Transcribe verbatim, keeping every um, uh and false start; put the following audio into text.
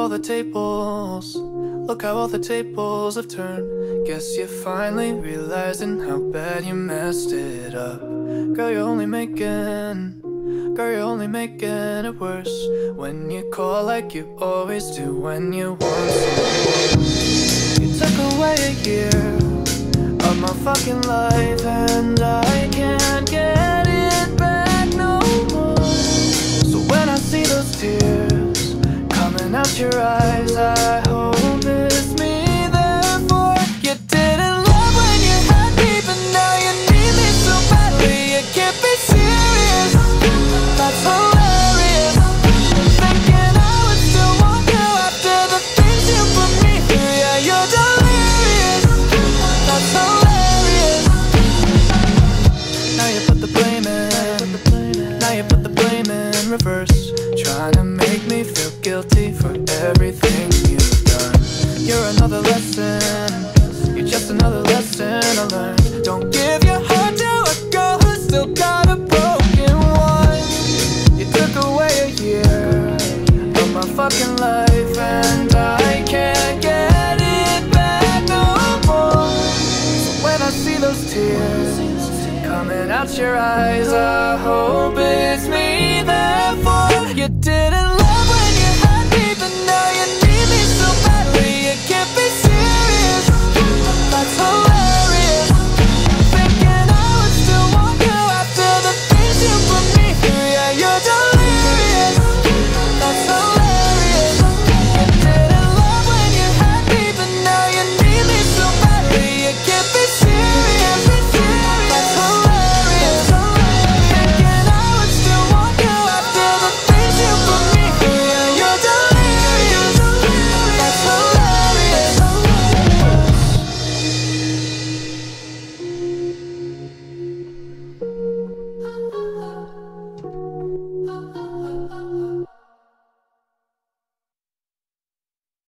all the tables, look how all the tables have turned. Guess you're finally realizing how bad you messed it up. Girl, you're only making, girl, you're only making it worse when you call like you always do when you want to. You took away a year of my fucking life, and I can't get it back no more. So when I see those tears coming out your eyes, I hope it's me, therefore you didn't love when you had me, but now you need me so badly. You can't be serious, that's hilarious. Thinking I would still want you after the things you put me through. Yeah, you're delirious, that's hilarious. Now you put the blame in, now you put the blame in reverse, trying to make me feel guilty for everything you've done. You're another lesson, you're just another lesson I learned. Don't give your heart to a girl who's still got a broken one. You took away a year of my fucking life, and I can't get it back no more. So when I see those tears coming out your eyes, I hope it's me, therefore you didn't